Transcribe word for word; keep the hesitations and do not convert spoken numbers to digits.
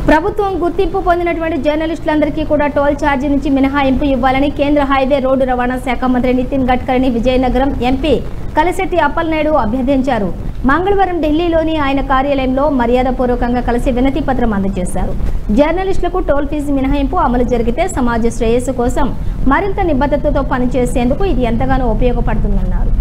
ప్రభుత్వం గుర్తింపు పొందినటువంటి జర్నలిస్టులందరికీ కూడా టోల్ ఛార్జీ నుంచి మినహాయింపు ఇవ్వాలని కేంద్ర హైవే రోడ్డు రవాణా శాఖ మంత్రి నితిన్ గడ్కరీని విజయనగరం ఎంపీ కలిశెట్టి అప్పలనాయుడు అభ్యర్థించారు. మంగళవారం ఢిల్లీలోని ఆయన కార్యాలయంలో మర్యాదపూర్వకంగా కలిసి వినతి పత్రం అందజేశారు. జర్నలిస్టులకు టోల్ ఫీజు మినహాయింపు అమలు జరిగితే సమాజ శ్రేయస్సు కోసం మరింత నిబద్ధతతో పనిచేసేందుకు ఇది ఎంతగానో ఉపయోగపడుతుందన్నారు.